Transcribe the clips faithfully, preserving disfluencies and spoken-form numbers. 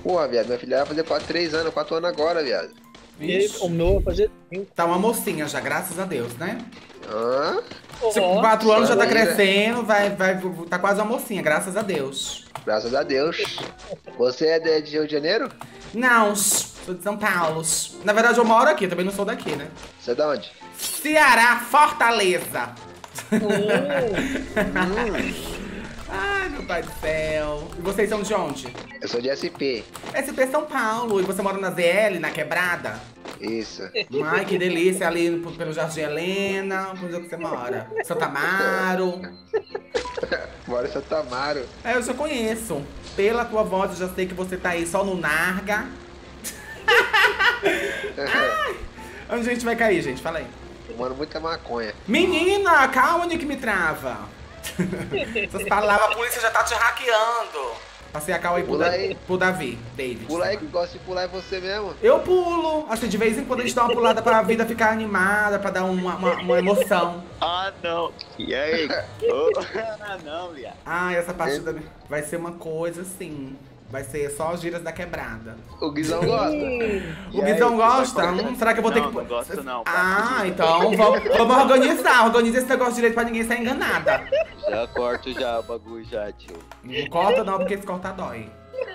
Porra, viado, minha filha vai fazer quatro, três anos, quatro anos agora, viado. E aí, o meu vai fazer cinco. Tá uma mocinha já, graças a Deus, né? Hã? Se com quatro anos já tá aí, né? crescendo, vai, vai, tá quase uma mocinha, graças a Deus. Graças a Deus. Você é de, de Rio de Janeiro? Não, sou de São Paulo. Na verdade, eu moro aqui, também não sou daqui, né? Você é de onde? Ceará, Fortaleza. Hum, Ai, meu pai do céu. E vocês são de onde? eu sou de S P. S P São Paulo. E você mora na Z L, na Quebrada? Isso. Ai, que delícia, ali pelo Jardim Helena. Onde é que você mora? Santa Amaro. Moro em Santo Amaro. É, eu já conheço. Pela tua voz, eu já sei que você tá aí só no Narga. Ai, onde a gente vai cair, gente? Fala aí. Fumando muita maconha. Menina, calma, onde que me trava? Essas palavras, a polícia já tá te hackeando. Passei a cal aí pro, Pula Da- aí. pro Davi, David. Pula aí que gosta de pular é você mesmo. Eu pulo. Assim, de vez em quando a gente dá uma pulada pra vida ficar animada, pra dar uma, uma, uma emoção. Ah, não. E aí? Ô, ah, não, viado. Ah, essa partida vai ser uma coisa assim. Vai ser só as giras da quebrada. O Guizão gosta. O Guizão gosta? Hum, será que eu vou ter Não, que... não gosto não, Ah, papo de- então vamos, vamos organizar. Organiza esse negócio direito pra ninguém ser enganada. Já corto já o bagulho já, tio. Não corta não, porque se cortar dói.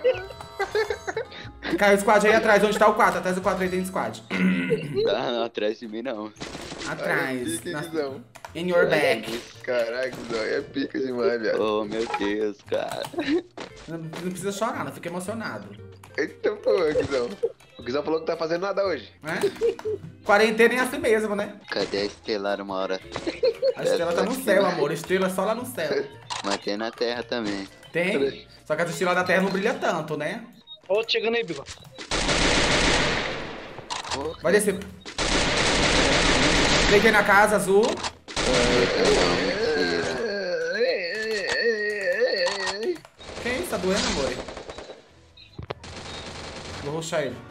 Caiu o squad aí atrás. Onde tá o quatro? Atrás do quatro aí tem squad. Tá, não, atrás de mim não. Atrás. Pica, na- Guizão. In your back. Caraca, Guizão, é pica demais, viado. Oh, meu Deus, cara. Não, não precisa chorar, não fica emocionado. Eita porra, Guizão. O Guizão falou que não tá fazendo nada hoje. Né? Quarentena é assim mesmo, né? Cadê a estelar uma hora? A estrela tá no céu, amor. A estrela é só lá no céu. Mas tem na terra também. Tem? Só que as estrelas da Terra não brilha tanto, né? Ó, chegando aí, Bigode. Pô, Vai descer. Peguei na casa azul. Que isso? Tá doendo, amor? Vou rushar ele.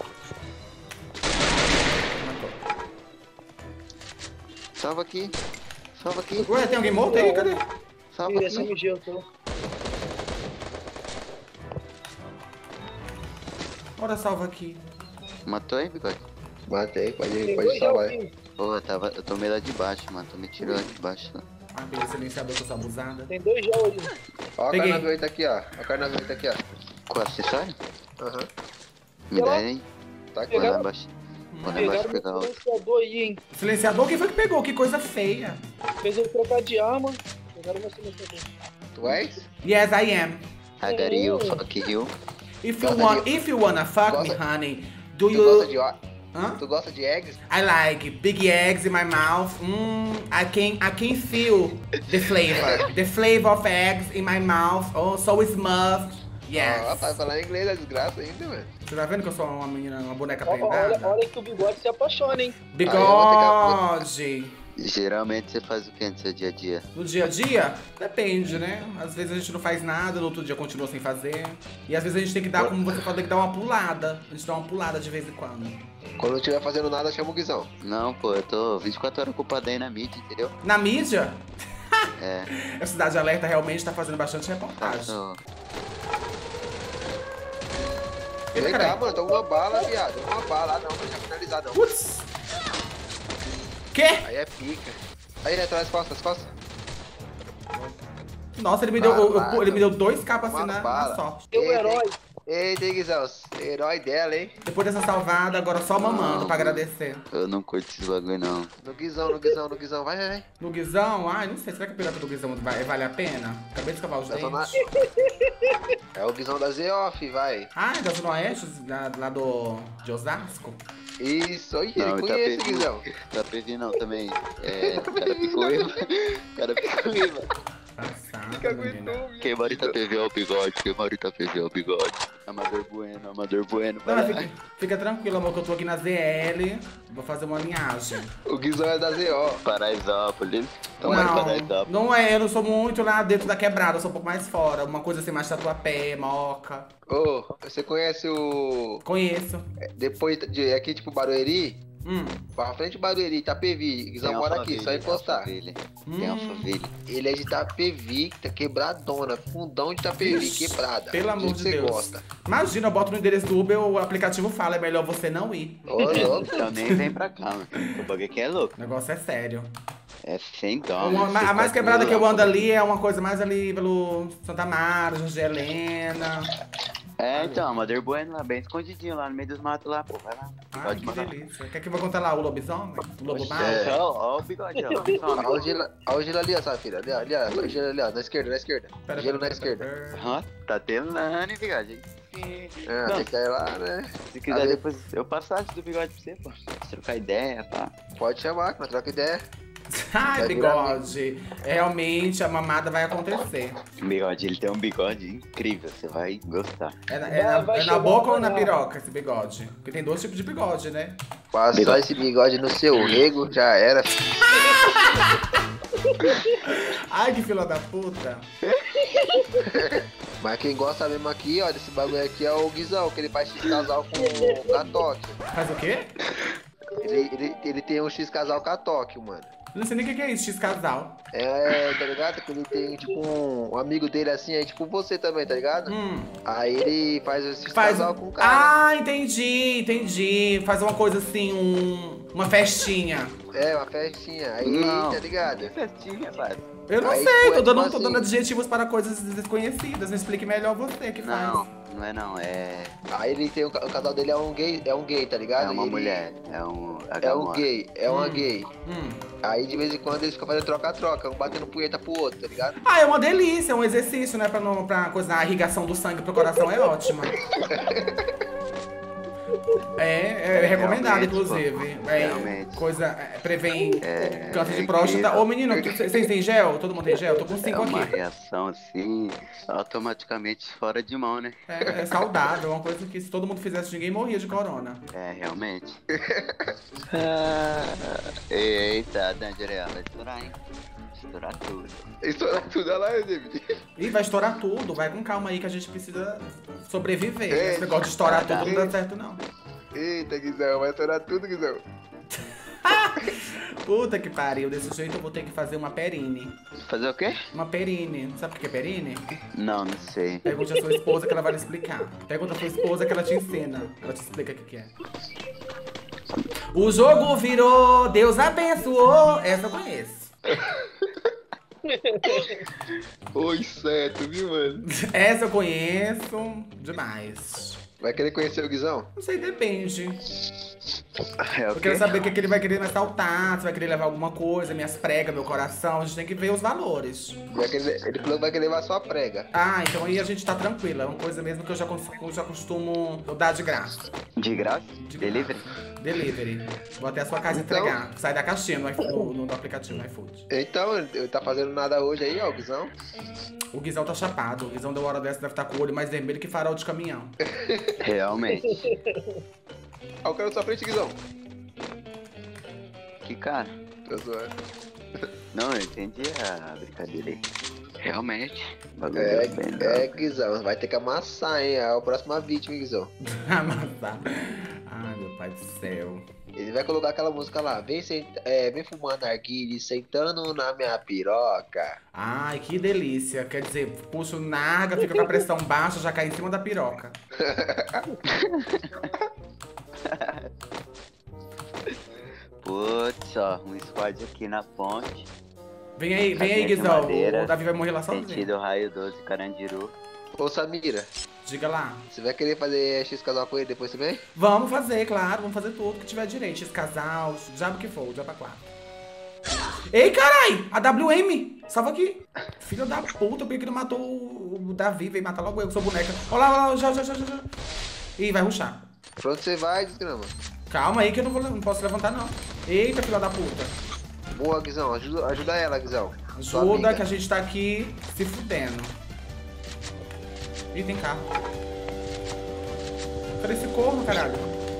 Matou. salva aqui. Salva aqui. Ué, tem alguém morto aí? Cadê? Salva Direção aqui. M G, eu tô. Bora salva aqui. Matou aí, bigode? Matei, pode, Tem pode dois salvar. aqui. Pô, eu, tava, eu tomei lá de baixo, mano. Tu me tirou lá de baixo. Né? Ah, beleza, silenciador que eu sou abusada. Tem dois já ali. Ó a Peguei. carnaval oito aqui, ó. Ó a carnaval oito aqui, ó. Com o acessório? Aham. Me dá aí. Tá aqui. Vou lá Pegaram- embaixo. Vou lá embaixo Pegaram pegar meu outro. silenciador aí, hein. Silenciador? Quem foi que pegou? Que coisa feia. Fez eu trocar de arma. Pegaram meu silenciador. Tu és? Yes, I am. I got you, fuck you. If you, Gosta want, de- if you wanna fuck me, Gosta- honey, do Tu gosta de you... ó? Hã? Tu gosta de eggs? I like big eggs in my mouth. Mm, I can I can feel the flavor. The flavor of eggs in my mouth. Oh, so smooth. Yes. Ó, tá falando inglês, é desgraça ainda, mano. Você tá vendo que eu sou uma menina, uma boneca Ó, Olha, prendada? olha que o bigode se apaixona, hein. Bigode. Geralmente você faz o que no seu dia a dia? No dia a dia, depende, né? Às vezes a gente não faz nada, no outro dia continua sem fazer. E às vezes a gente tem que dar, como você falou, tem que dar uma pulada. A gente dá uma pulada de vez em quando. Quando não estiver fazendo nada, chama o Guizão. Não, pô, eu tô vinte e quatro horas ocupado aí na mídia, entendeu? Na mídia, É, a Cidade Alerta realmente tá fazendo bastante reportagem. faço. Eita, Vem cá, caralho. mano, toma uma bala, viado. Uma bala, ah, não, pra já finalizar, não. Putz! Quê? Aí é pica. Aí, atrás, costas, costas. Nossa, ele me deu, eu- eu- ele me deu dois capas assim Uma na, na bala. sorte. Teu Eita, herói. Eita, hein, Guizão, herói dela, hein? Depois dessa salvada, agora só mamando pra agradecer. Eu não curto esses bagulho, não. No Guizão, no Guizão, no Guizão, vai, vai, vai. No Guizão, ai, não sei, será que a pirata do Guizão vai, vale a pena? Acabei de escovar os Tá só na- dentes. É o Guizão da Z-Off, vai. Ai, da Zona Oeste, lá, lá do, de Osasco. Isso, aí, Não, ele tá conhece, perdido. Guizão. Tá perdido não também. É, o cara ficou eu. O cara ficou eu. Passada, Fica menina. aguentou, Quem marita P V é o bigode, quem marita P V é o bigode. Amador Bueno, Amador Bueno. Não, vai mas lá. fica, fica tranquilo, amor, que eu tô aqui na Z L. Vou fazer uma linhagem. O Guizão é da Z-O. Paraisópolis. Toma Não, Paraisópolis. não é, eu não sou muito lá dentro da quebrada, eu sou um pouco mais fora. Uma coisa assim, mais tatuapé, moca. Ô, você conhece o... Conheço. Depois de aqui, tipo, Barueri, Hum. Pra frente do Barueri, Itapevi. Guizão mora aqui, só encostar. Tem Hum. Alphaville. Ele é de Itapevi, tá quebradona, fundão de Itapevi, Vixe, quebrada. Pelo Do amor jeito de que você Deus. gosta. Imagina, eu boto no endereço do Uber, o aplicativo fala, é melhor você não ir. Ô, louco. Então nem vem pra cá, mano. O bagulho aqui é louco. O negócio é sério. É sem dó. Uma- mano. Você a mais pode quebrada ir que eu lá, ando pô. ali é uma coisa mais ali pelo Santa Mara, Jorge Helena. É, então, Mother Bueno lá, bem escondidinho lá no meio dos matos lá, pô. Vai lá. Ai, Pode que mandar. delícia. Quer que eu vou contar lá o lobisomem? O lobo Oxe, mau? é. Ó, ó o bigode, ó. o Olha o bigode. gelo, olha o gelo ali, ó, Safira. Ali, ó, ali, ó. Olha o gelo ali, ó. Na esquerda, na esquerda. Pera, Gelo pera, na pera, esquerda. pera. Ó, tá telando, hein, bigode. É, Não. tem que ir lá, né? Se quiser, Ali. depois eu passo antes do bigode pra você, pô. Trocar ideia, pá. Pode chamar, que nós troca ideia. Ai, Vai virar bigode. Realmente a mamada vai acontecer. Bigode, ele tem um bigode incrível, você vai gostar. É, na- é na, Vai- vai é na chegar boca ou uma na hora. piroca esse bigode? Porque tem dois tipos de bigode, né? Passar Bigode. esse bigode no seu rego, já era. Ai, que fila da puta. Mas quem gosta mesmo aqui, ó, desse bagulho aqui é o Guizão, que ele faz X casal com o Catoque. Faz o quê? Ele, ele, ele tem um X casal Catoque, mano. Não sei nem o que que é isso, X-casal. É, tá ligado? Que ele tem, tipo, um, um amigo dele assim, é tipo você também, tá ligado? Hum. Aí ele faz esse X Faz. casal com o cara. Ah, entendi, entendi. Faz uma coisa assim, um... uma festinha. É, uma festinha. Aí, Não. tá ligado? Festinha, pai. Eu não Aí, sei, tipo, tô é dando, tipo tô dando assim. adjetivos para coisas desconhecidas. Me explique melhor você que faz. Não, não é não, é, Aí ele tem, o, ca- o casal dele é um gay, é um gay, tá ligado? é uma Ele- mulher, é um É um H M O. gay, é uma Hum. gay. Hum. Aí de vez em quando eles ficam fazendo troca-troca, um batendo punheta pro outro, tá ligado? Ah, é uma delícia, é um exercício, né? Pra, não, pra coisa, a irrigação do sangue pro coração é ótima. É, é recomendado, realmente, inclusive. pô. É, Realmente. coisa, é, prevém É, câncer de é próstata. incrível. Ô menino, tu- vocês têm gel? Todo mundo tem gel? Tô com É cinco uma aqui. reação assim, automaticamente fora de mão, né? É, é saudável, é uma coisa que se todo mundo fizesse, ninguém morria de corona. É, realmente. Ah, eita, Danger, ela vai estourar, hein? Estourar tudo. Estoura tudo, olha lá, David. Ih, vai estourar tudo, vai com calma aí que a gente precisa sobreviver. É, Esse negócio de estourar tá, tudo tá. não dá certo, não. Eita, Guizão, vai estourar tudo, Guizão. Puta que pariu, desse jeito eu vou ter que fazer uma perine. Fazer o quê? Uma perine. Sabe o que é perine? Não, não sei. Pergunte a sua esposa que ela vai lhe explicar. Pergunta a sua esposa que ela te ensina. Ela te explica o que que é. O jogo virou, Deus abençoou. Essa eu conheço. Oi, certo, viu, mano? Essa eu conheço demais. Vai querer conhecer o Guizão? Não sei, depende. É o Eu quê? quero saber o que que ele vai querer me assaltar, se vai querer levar alguma coisa, minhas pregas, meu coração. A gente tem que ver os valores. Vai querer, ele falou que vai querer levar sua prega. Ah, então aí a gente tá tranquilo. É uma coisa mesmo que eu já, cons- eu já costumo dar de graça. De graça? De Delivery? Delivery. Vou até a sua casa Então- entregar. Sai da caixinha no, iFo- no, no aplicativo no iFood. Então, ele tá fazendo nada hoje aí, ó, o Guizão. O Guizão tá chapado. O Guizão deu hora dessa, deve estar com o olho mais vermelho que farol de caminhão. Realmente. Ah, eu quero sua frente, Guizão. Que cara? Tô zoando. Não, eu entendi a brincadeira aí. Realmente. O bagulho É, deu bem, é, não. Guizão, vai ter que amassar, hein? É a próxima vítima, hein, Guizão. Amassar. Ai, meu pai do céu. Ele vai colocar aquela música lá, vem, senta, é, vem fumando narguile, sentando na minha piroca. Ai, que delícia. Quer dizer, puxo narga, fica com a pressão baixa, já cai em cima da piroca. Putz, ó, um squad aqui na ponte. Vem aí, vem aí, Casinha de Guizão. madeira, O Davi vai morrer lá sozinho. Sentido raio doze, Carandiru. Ô, Samira, Diga lá. você vai querer fazer X casal com ele depois também? Vamos fazer, claro. Vamos fazer tudo que tiver direito. Esse casal, diabo que for, já pra quatro. Ei, carai! A W M! Salva aqui! Filho da puta, por que não matou o o Davi? Veio matar logo eu, que sou boneca. Olha lá, olha lá, já, já, já, já, já. Ih, vai rushar. Pra onde você vai, desgrama? Calma aí que eu não, vou, não posso levantar, não. Eita, filha da puta. Boa, Guizão, ajuda, ajuda ela, Guizão. Sua Ajuda amiga. que a gente tá aqui se fudendo. Ih, tem carro. Cadê esse corno, caralho?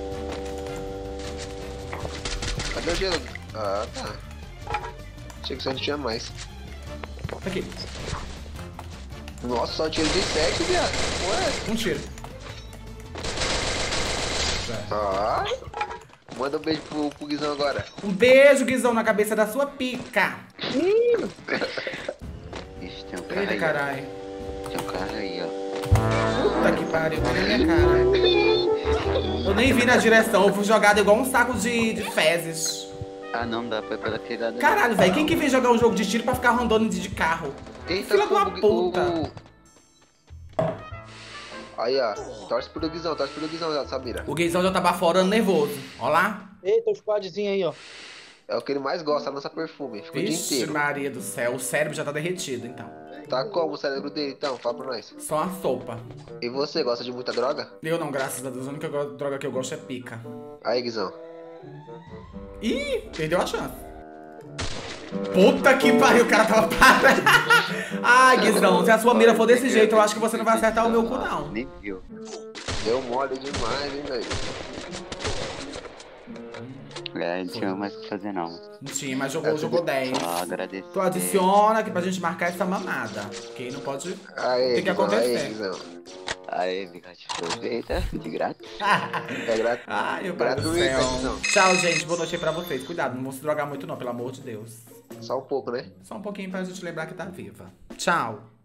Cadê o gelo? Ah, tá. Achei que só não tinha mais. Tá aqui. Nossa, só tiro de sete, viado. Ué. Um tiro. Ah. Manda um beijo pro, pro Guizão agora. Um beijo, Guizão, na cabeça da sua pica. Ixi, tem um cara Eita, aí. caralho. Ó. Tem um cara aí, ó. Puta que pariu, olha a minha cara. Eu nem vi na direção, eu fui jogado igual um saco de, de fezes. Ah, não dá pra ir pela quebrada. Caralho, velho, quem que vem jogar um jogo de tiro pra ficar rondando de, de carro? Eita, Filha de uma fogo, puta. o- Aí, ó. Torce pro Guizão, torce pro Guizão, Samira. O Guizão já tava fora nervoso. Ó lá. Eita, o squadzinho aí, ó. É o que ele mais gosta, lança perfume. Fica o dia Vixe, inteiro. Maria do céu, o cérebro já tá derretido, então. Tá como o cérebro dele, então? Fala pra nós. Só uma sopa. E você, gosta de muita droga? Eu não, graças a Deus, a única go- droga que eu gosto é pica. Aí, Guizão. Ih, perdeu a chance. Puta que pariu, o cara tava parado. Ai, Guizão, se a sua mira for desse jeito, eu acho que você não vai acertar o meu cu, não. Nem viu. Deu mole demais, hein, velho? É, não tinha mais o que fazer, não. Não tinha, mas jogou, jogou dez. Só agradecer. Tu adiciona aqui pra gente marcar essa mamada. Porque não pode... Aí, Tem que Guizão, acontecer. Aí, Guizão. Aí, bigode, aproveita, de grátis. É grátis. Ai, meu pai do Gratuito, céu. Guizão. Tchau, gente. Boa noite aí pra vocês. Cuidado, não vão se drogar muito não, pelo amor de Deus. Só um pouco, né? Só um pouquinho pra gente lembrar que tá viva. Tchau.